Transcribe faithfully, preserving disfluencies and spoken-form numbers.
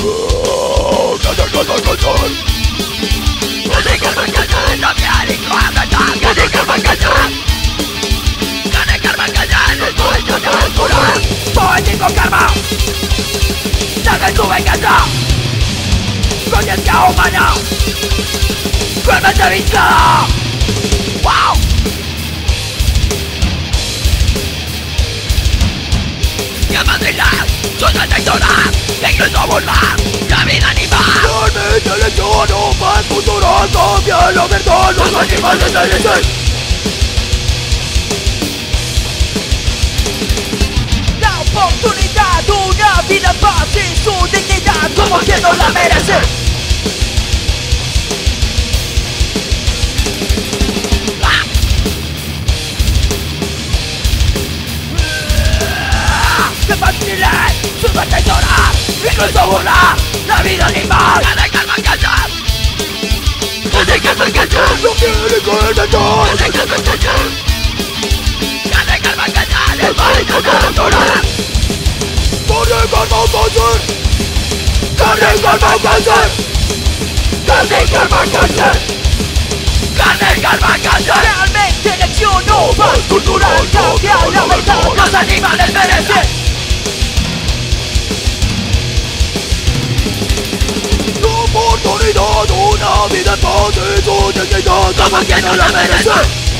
Poético karma, saca tu venganza, conciencia humana, cruelmente viciada. Wow. Llamas de la suya traidora, incluso burlar la vida animal. Realmente selecciono más futuro, copia la verdad, los animales merecen. Oportunidad, una vida en paz y su dignidad como quien no la merece. ¡Ah! ¡Qué fácil es! ¡Su traidora! ¡Incluso burlar la vida animal! ¡Cada calma callar! ¡Cada calma callar! ¡No quiere que el mentor! ¡Cada calma callar! ¡Cada calma callar! ¡El mal no controlar! ¡Carne, calma, cáncer! ¡Carne, calma, cáncer! ¡Carne, calma, cáncer! ¡Carne, calma, cáncer! Realmente elecciono paz cultural, cambia la verdad, los animales merecen. Oportunidad, una vida en paz y su dignidad como quien no la merece.